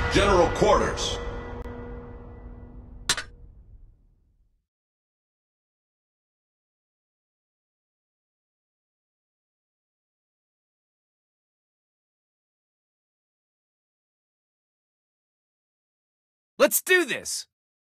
General Quarters. Let's do this!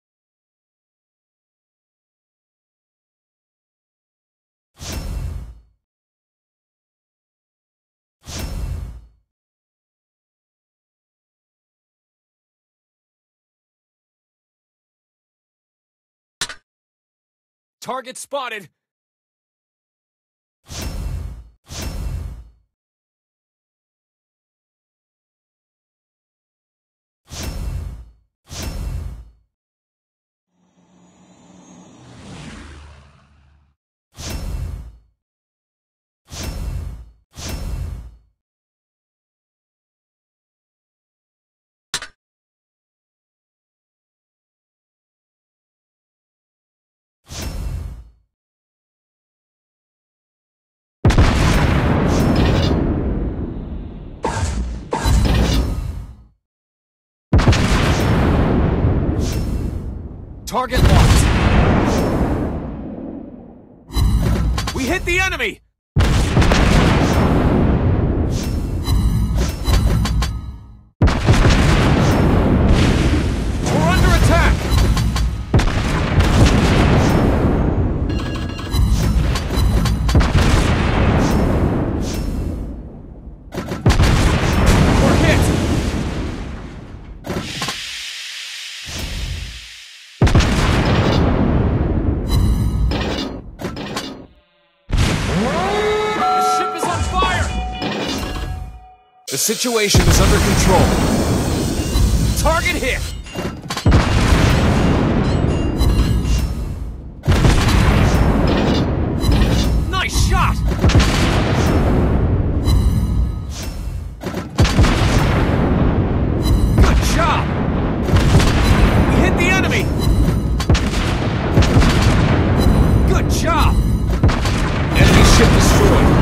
Target spotted! Target locked. We hit the enemy! We're under attack! We're hit! The situation is under control. Target hit! Nice shot! Good job! We hit the enemy! Good job! Enemy ship destroyed.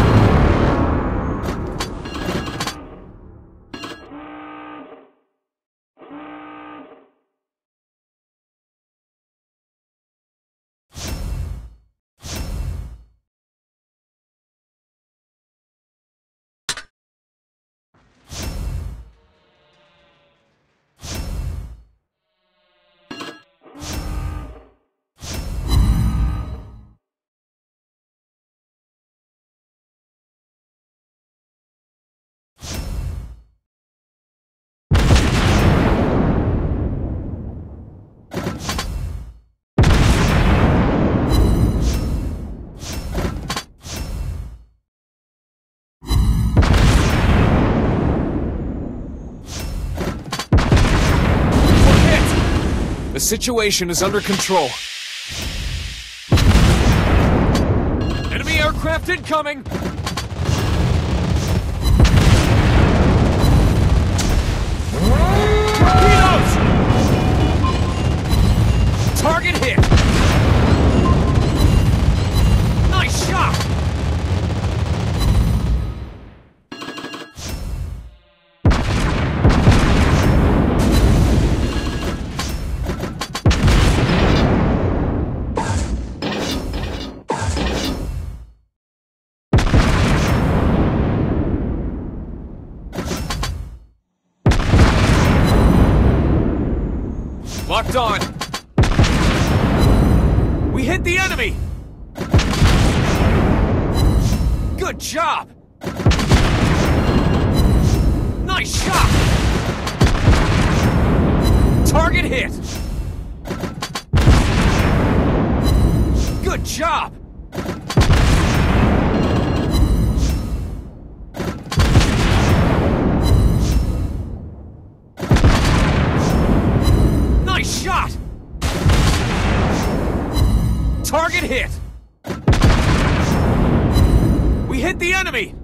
The situation is under control. Enemy aircraft incoming! Torpedoes! Target hit! Nice shot! Locked on. We hit the enemy. Good job. Nice shot. Target hit. Good job. Nice shot! Target hit! We hit the enemy!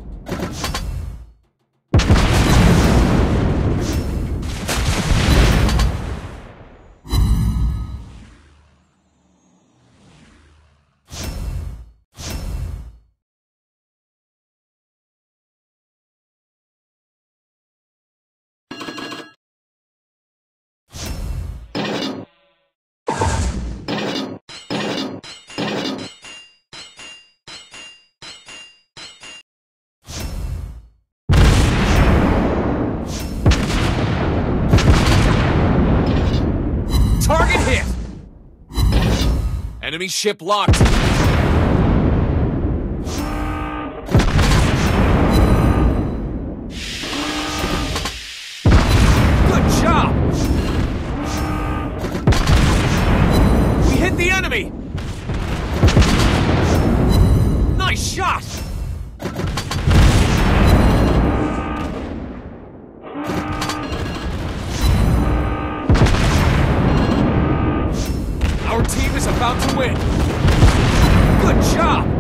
Enemy ship locked. Good job! We hit the enemy! Nice shot! Our team is about to win. Good job!